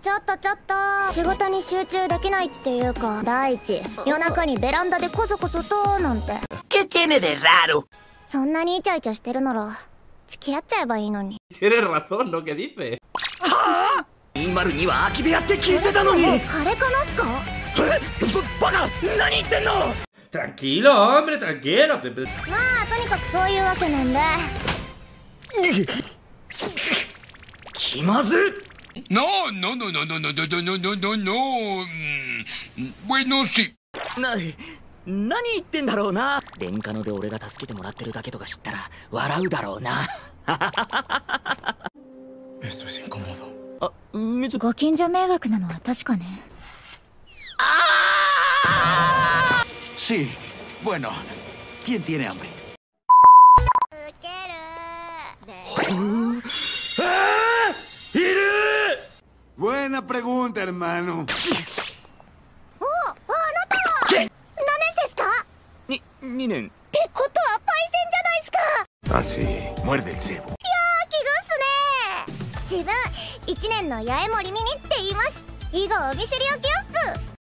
ちょっと仕事に集中できないっていうか、第一夜中にベランダでコソコソとなんて。 ¿Qué tiene de raro? そんなにイチャイチャしてるなら付き合っちゃえばいいのに。 Tienes razón lo que dice. 202は空き部屋って聞いてたのに。 もう彼かなすか。 バカ、何言ってんの。 Tranquilo, hombre, tranquilo. まあとにかくそういうわけなんで。 気まず。 No. Bueno, sí. 何言ってんだろうな。レンカノで俺が助けてもらってるだけとか知ったら笑うだろうな。 Esto es incómodo. あ、 ご近所迷惑なのは確かね。 Sí. Bueno, ¿quién tiene hambre? ウケる。 いる。 Buena pregunta, hermano. お、あなたは何年生っすか。 2年。 ってことはパイセンじゃないっすか。 Ah, sí. Muerde el cebo. いやー、気がっすね。自分1年の八重森ミニって言います。以後お見知りおきよっす。